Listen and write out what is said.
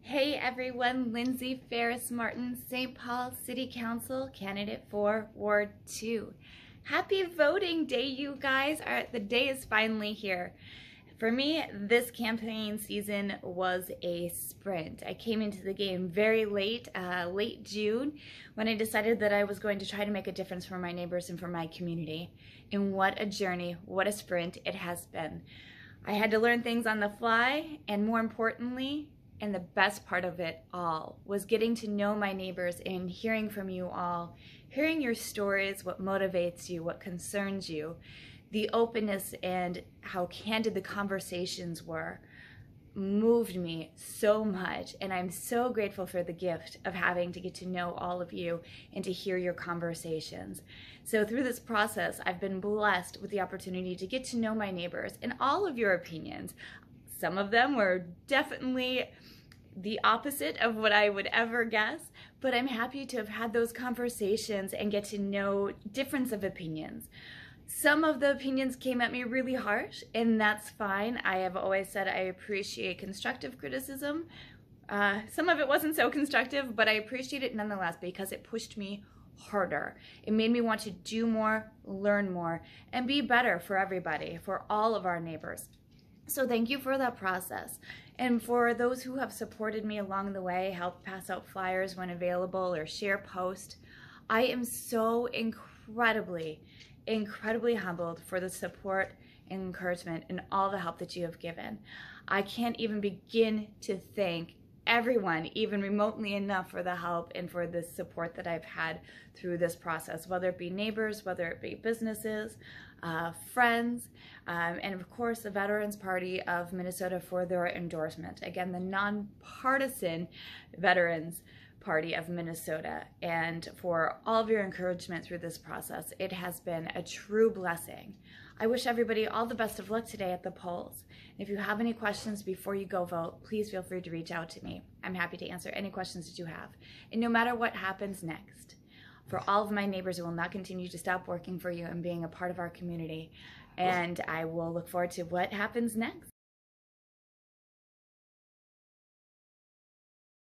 Hey everyone, Lindsay Ferris Martin, St. Paul City Council candidate for Ward 2. Happy voting day, you guys. The day is finally here. For me, this campaign season was a sprint. I came into the game very late, late June, when I decided that I was going to try to make a difference for my neighbors and for my community. And what a journey, what a sprint it has been. I had to learn things on the fly, and more importantly, and the best part of it all was getting to know my neighbors and hearing from you all, hearing your stories, what motivates you, what concerns you, the openness and how candid the conversations were moved me so much. And I'm so grateful for the gift of having to get to know all of you and to hear your conversations. So through this process, I've been blessed with the opportunity to get to know my neighbors and all of your opinions. Some of them were definitely the opposite of what I would ever guess, but I'm happy to have had those conversations and get to know difference of opinions. Some of the opinions came at me really harsh, and that's fine. I have always said I appreciate constructive criticism. Some of it wasn't so constructive, but I appreciate it nonetheless because it pushed me harder. It made me want to do more, learn more, and be better for everybody, for all of our neighbors. So thank you for that process. And for those who have supported me along the way, help pass out flyers when available or share posts, I am so incredibly humbled for the support and encouragement and all the help that you have given. I can't even begin to thank everyone, even remotely enough, for the help and for the support that I've had through this process, whether it be neighbors, whether it be businesses, friends, and of course the Veterans Party of Minnesota for their endorsement. Again, the nonpartisan Veterans Party of Minnesota, and for all of your encouragement through this process. It has been a true blessing. I wish everybody all the best of luck today at the polls. If you have any questions before you go vote, please feel free to reach out to me. I'm happy to answer any questions that you have. And no matter what happens next, for all of my neighbors, I will not continue to stop working for you and being a part of our community. And I will look forward to what happens next.